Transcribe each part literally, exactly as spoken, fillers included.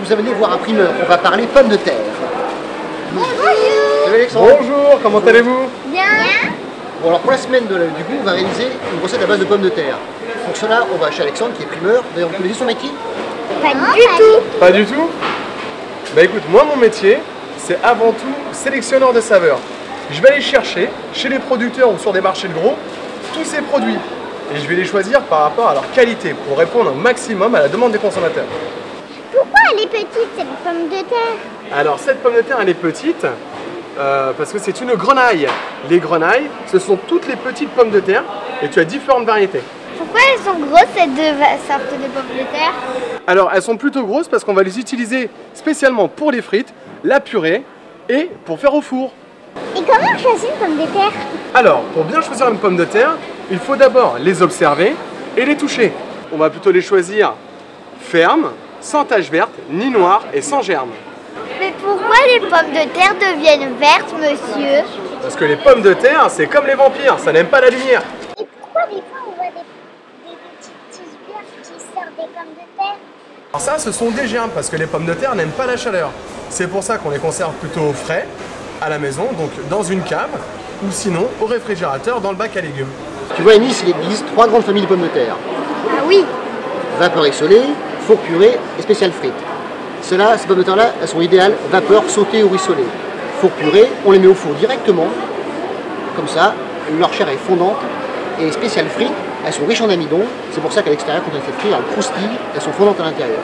vous amener voir un primeur. On va parler pommes de terre. Bonjour. Salut Alexandre. Bonjour, comment allez-vous? Bien. Bon alors pour la semaine de, du coup, on va réaliser une recette à base de pommes de terre. Pour cela, on va chez Alexandre qui est primeur. D'ailleurs, vous connaissez son métier? Pas du tout. Pas du tout? Bah écoute, moi mon métier, c'est avant tout sélectionneur de saveurs. Je vais aller chercher chez les producteurs ou sur des marchés de gros tous ces produits. Et je vais les choisir par rapport à leur qualité pour répondre au maximum à la demande des consommateurs. Pourquoi elle est petite, cette pomme de terre? Alors cette pomme de terre, elle est petite euh, parce que c'est une grenaille. Les grenailles, ce sont toutes les petites pommes de terre et tu as différentes variétés. Pourquoi elles sont grosses, ces deux sortes de pommes de terre? Alors elles sont plutôt grosses parce qu'on va les utiliser spécialement pour les frites, la purée et pour faire au four. Et comment on choisit une pomme de terre? Alors, pour bien choisir une pomme de terre, il faut d'abord les observer et les toucher. On va plutôt les choisir fermes, sans taches vertes, ni noires et sans germes. Mais pourquoi les pommes de terre deviennent vertes, monsieur? Parce que les pommes de terre, c'est comme les vampires, ça n'aime pas la lumière. Et pourquoi des fois on voit des, des, des petites tiges vertes qui sortent des pommes de terre? Alors ça, ce sont des germes, parce que les pommes de terre n'aiment pas la chaleur. C'est pour ça qu'on les conserve plutôt au frais, à la maison, donc dans une cave, ou sinon au réfrigérateur dans le bac à légumes. Tu vois, à Nice, il existe trois grandes familles de pommes de terre. Ah oui. Vapeur et salée, four purée et spécial frites. Ceux-là, ces pommes de terre-là, elles sont idéales vapeur, sautée ou rissolée. Four purée, on les met au four directement, comme ça, leur chair est fondante. Et les spécial frites, elles sont riches en amidon, c'est pour ça qu'à l'extérieur, quand on les fait frire, elles croustillent, elles sont fondantes à l'intérieur.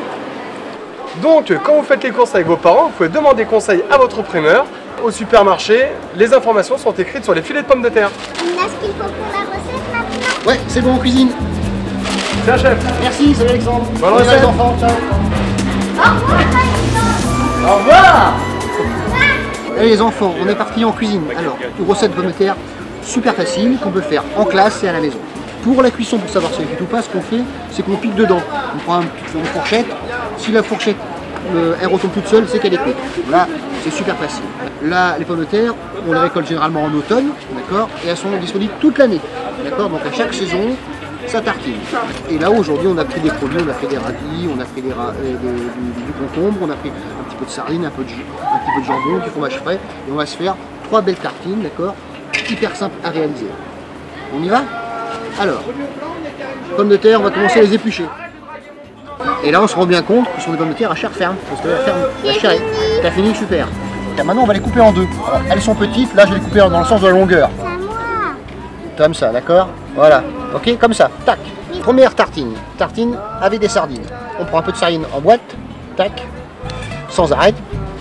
Donc, quand vous faites les courses avec vos parents, vous pouvez demander conseil à votre primeur. Au supermarché, les informations sont écrites sur les filets de pommes de terre. On a ce qu'il faut pour la recette maintenant? Ouais, c'est bon en cuisine. Tiens, chef. Merci, salut Alexandre. Bonne On y va, recette. les enfants, ciao. Au revoir, Alexandre. Au revoir. Allez les enfants, on est parti en cuisine. Alors, une recette de pommes de terre super facile qu'on peut faire en classe et à la maison. Pour la cuisson, pour savoir si elle est cuite ou pas, ce qu'on fait, c'est qu'on pique dedans. On prend un, une fourchette. Si la fourchette euh, elle retombe toute seule, c'est qu'elle est cuite. Là, c'est super facile. Là, les pommes de terre, on les récolte généralement en automne, d'accord, et elles sont disponibles toute l'année, d'accord. Donc à chaque saison, ça tartine. Et là, aujourd'hui, on a pris des produits, on a pris des radis, on a pris des ra euh, des, du, du concombre, on a pris un petit peu de sardine, un peu de, un petit peu de jambon, du fromage frais, et on va se faire trois belles tartines, d'accord, hyper simple à réaliser. On y va? Alors, pommes de terre, on va commencer à les éplucher. Et là, on se rend bien compte que ce sont des pommes de terre à chair ferme, parce que la, ferme, la chair est... T'as fini? Super. Et maintenant, on va les couper en deux. Alors, elles sont petites, là, je vais les couper dans le sens de la longueur. C'est à moi. Comme ça, d'accord? Voilà. Ok, comme ça. Tac. Première tartine. Tartine avec des sardines. On prend un peu de sardines en boîte. Tac. Sans arrêt.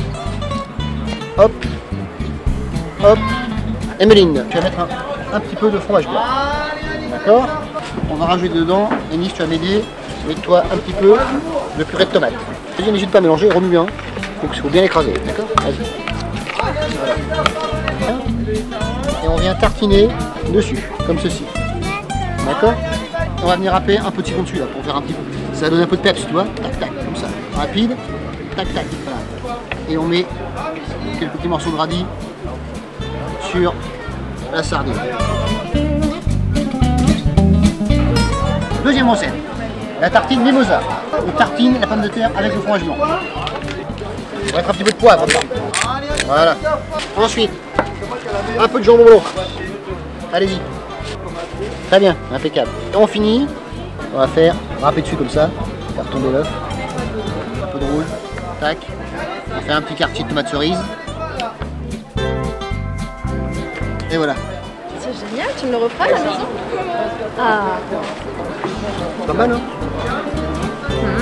Hop. Hop. Emeline, tu vas mettre un, un petit peu de fromage blanc. D'accord? On va rajouter dedans. Ennis, tu vas m'aider. Mets-toi un petit peu de purée de tomate. N'hésite pas à mélanger, remue bien. Il faut bien écraser. D'accord? Vas-y. Voilà. Et on vient tartiner dessus, comme ceci. D'accord? On va venir râper un petit con dessus là pour faire un petit peu. Ça donne un peu de peps, tu vois? Tac tac, comme ça. Rapide. Tac tac. Voilà. Et on met quelques petits morceaux de radis sur la sardine. Deuxième recette. La tartine mimosa. On tartine la pomme de terre avec le fromage blanc. On va mettre un petit peu de poivre dessus. Voilà. Ensuite, un peu de jambon blanc. Allez-y. Très bien, impeccable. Et on finit. On va faire râper dessus comme ça. Faire tomber l'œuf. Un peu de rouge. Tac. On va faire un petit quartier de tomate cerise. Et voilà. C'est génial, tu me le referas à la maison? Ah. Pas mal, hein? Mmh.